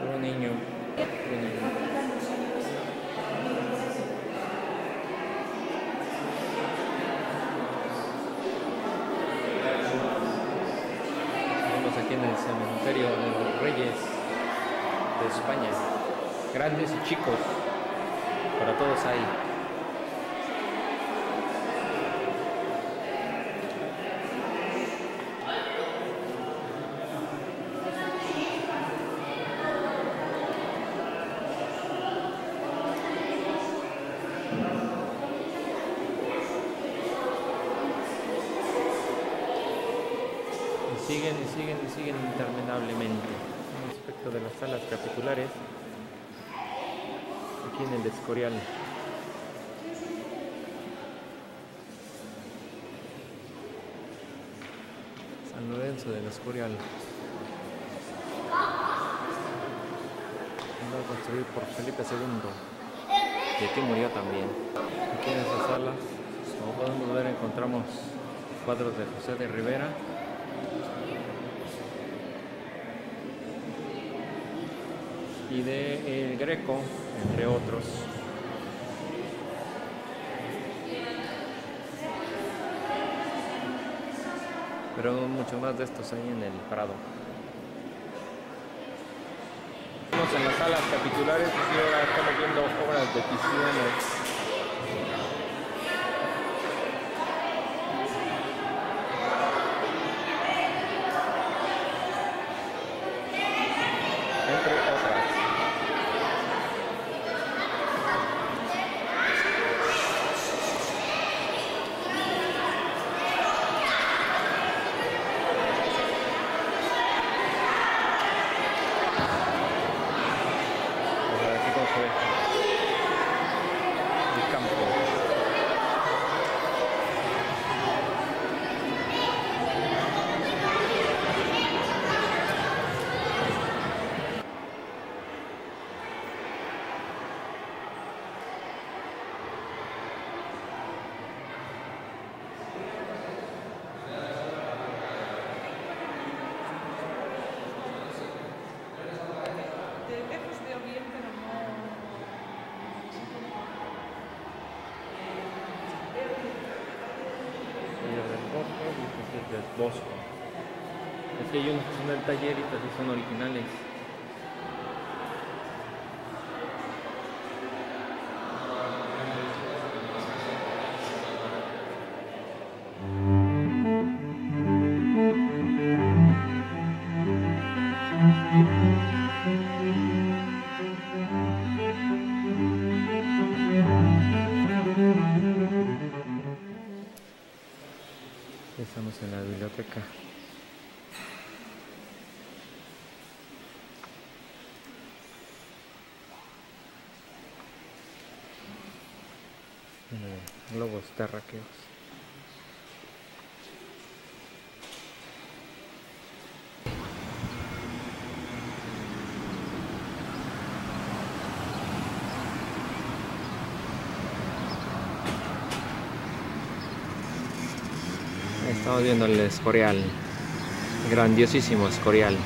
Puro niño. Puro niño. Estamos aquí en el cementerio de los Reyes de España. Grandes y chicos. Para todos hay. Y siguen interminablemente. Respecto de las salas capitulares, aquí en el Escorial. San Lorenzo del Escorial. Fundado construido por Felipe II. Y aquí murió también. Aquí en esta sala, como podemos ver, encontramos cuadros de José de Rivera. Y de El Greco, entre otros. Pero mucho más de estos ahí en el Prado. Estamos en las salas capitulares y ahora estamos viendo obras de Tiziano. El campo. Del Bosco. Es que hay unos que son del taller y otros son originales. Estamos en la biblioteca. Globos terráqueos. Estamos viendo el Escorial, grandiosísimo Escorial.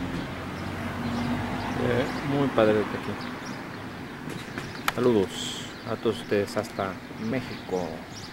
Muy padre de aquí. Saludos. a todos ustedes hasta México.